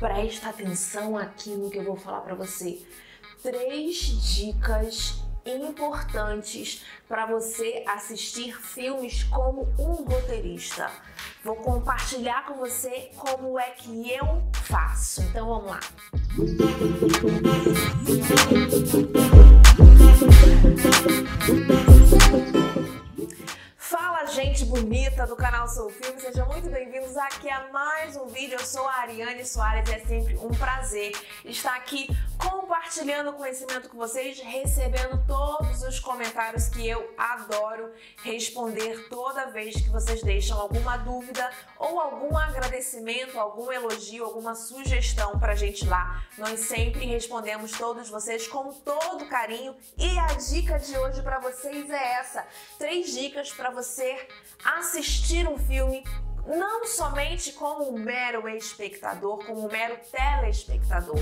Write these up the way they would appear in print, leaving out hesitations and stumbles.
presta atenção aqui no que eu vou falar para você. 3 dicas importantes para você assistir filmes como um roteirista. Vou compartilhar com você como é que eu faço. Então vamos lá. Fala, gente bonita do canal Sou Filme, sejam muito bem-vindos aqui a mais um vídeo. Eu sou a Ariane Soares e é sempre um prazer estar aqui compartilhando conhecimento com vocês, recebendo todos os comentários que eu adoro responder toda vez que vocês deixam alguma dúvida ou algum agradecimento, algum elogio, alguma sugestão pra gente lá. Nós sempre respondemos todos vocês com todo carinho e a dica de hoje para vocês é essa: 3 dicas para você assistir um filme não somente como um mero espectador, como um mero telespectador,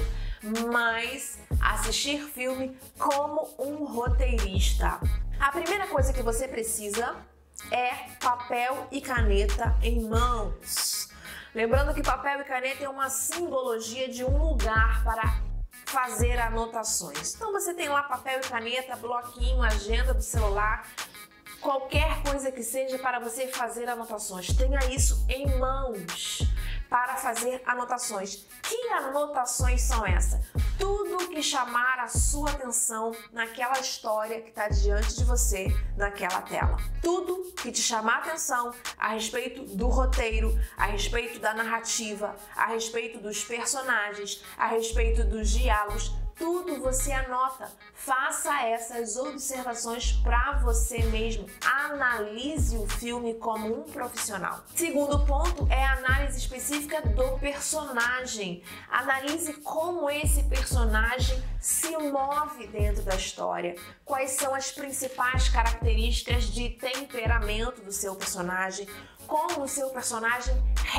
mas assistir filme como um roteirista. A primeira coisa que você precisa é papel e caneta em mãos. Lembrando que papel e caneta é uma simbologia de um lugar para fazer anotações. Então você tem lá papel e caneta, bloquinho, agenda do celular, qualquer coisa que seja para você fazer anotações. Tenha isso em mãos para fazer anotações. Que anotações são essas? Tudo que chamar a sua atenção naquela história que está diante de você naquela tela. Tudo que te chamar a atenção a respeito do roteiro, a respeito da narrativa, a respeito dos personagens, a respeito dos diálogos. Tudo você anota, faça essas observações para você mesmo, analise o filme como um profissional. Segundo ponto é a análise específica do personagem. Analise como esse personagem se move dentro da história, quais são as principais características de temperamento do seu personagem, como o seu personagem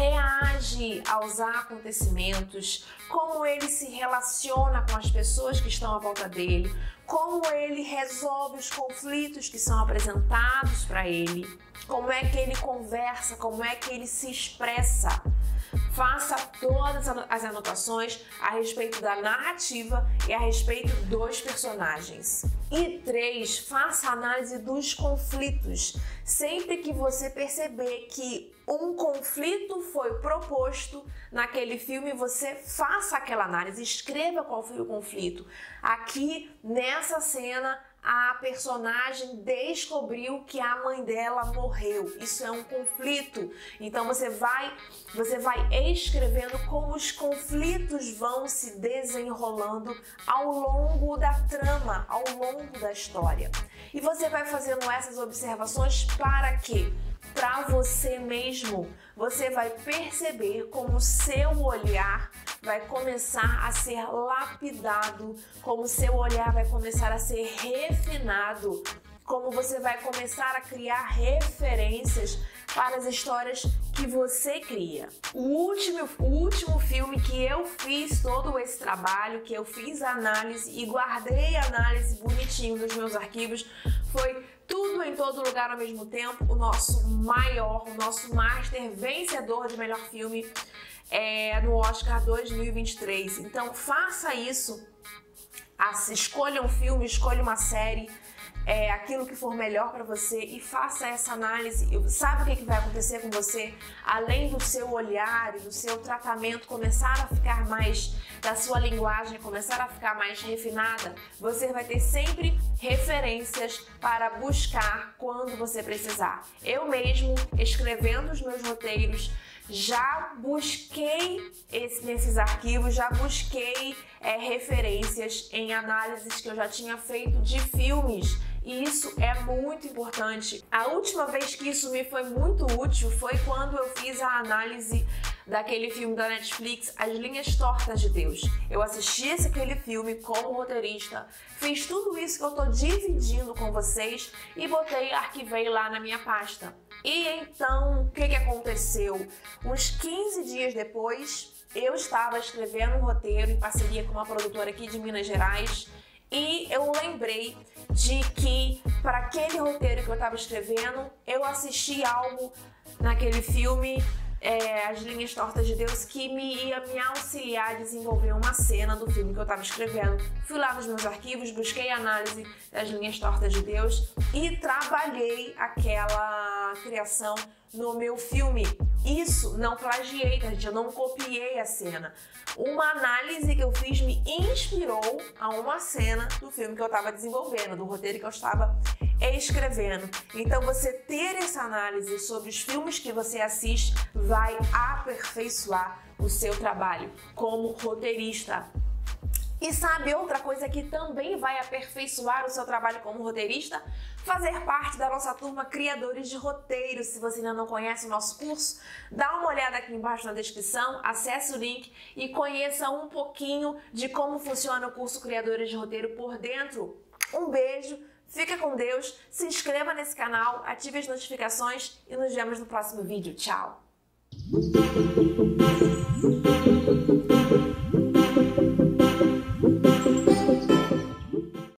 reage aos acontecimentos, como ele se relaciona com as pessoas que estão à volta dele, como ele resolve os conflitos que são apresentados para ele, como é que ele conversa, como é que ele se expressa. Faça todas as anotações a respeito da narrativa e a respeito dos personagens. E 3, faça a análise dos conflitos. Sempre que você perceber que um conflito foi proposto naquele filme, você faça aquela análise, escreva qual foi o conflito. Aqui, nessa cena, a personagem descobriu que a mãe dela morreu. Isso é um conflito. Então você vai escrevendo como os conflitos vão se desenrolando ao longo da trama, ao longo da história. E você vai fazendo essas observações para quê? Para você mesmo. Você vai perceber como o seu olhar vai começar a ser lapidado, como o seu olhar vai começar a ser refinado, como você vai começar a criar referências para as histórias que você cria. O último filme que eu fiz todo esse trabalho, que eu fiz a análise e guardei a análise bonitinho nos meus arquivos, foi Tudo em Todo Lugar ao Mesmo Tempo, o nosso master vencedor de melhor filme no Oscar 2023. Então faça isso, escolha um filme, escolha uma série, aquilo que for melhor para você e faça essa análise. Sabe o que vai acontecer com você? Além do seu olhar e do seu tratamento começar a ficar mais, da sua linguagem começar a ficar mais refinada, você vai ter sempre referências para buscar quando você precisar. Eu mesmo, escrevendo os meus roteiros, já busquei nesses arquivos, já busquei referências em análises que eu já tinha feito de filmes. E isso é muito importante. A última vez que isso me foi muito útil foi quando eu fiz a análise daquele filme da Netflix, As Linhas Tortas de Deus. Eu assisti aquele filme como roteirista, fiz tudo isso que eu tô dividindo com vocês e arquivei lá na minha pasta. E então, o que aconteceu? Uns 15 dias depois, eu estava escrevendo um roteiro em parceria com uma produtora aqui de Minas Gerais e eu lembrei de que para aquele roteiro que eu estava escrevendo, eu assisti algo naquele filme as linhas tortas de Deus, que ia me auxiliar a desenvolver uma cena do filme que eu estava escrevendo. Fui lá nos meus arquivos, busquei a análise das linhas tortas de Deus e trabalhei aquela criação no meu filme. Isso, não plagiei, tá, gente? Eu não copiei a cena. Uma análise que eu fiz me inspirou a uma cena do filme que eu estava desenvolvendo, do roteiro que eu estava escrevendo. Então, você ter essa análise sobre os filmes que você assiste vai aperfeiçoar o seu trabalho como roteirista. E sabe outra coisa que também vai aperfeiçoar o seu trabalho como roteirista? Fazer parte da nossa turma Criadores de Roteiro. Se você ainda não conhece o nosso curso, dá uma olhada aqui embaixo na descrição, acesse o link e conheça um pouquinho de como funciona o curso Criadores de Roteiro por dentro. Um beijo, fica com Deus, se inscreva nesse canal, ative as notificações e nos vemos no próximo vídeo. Tchau!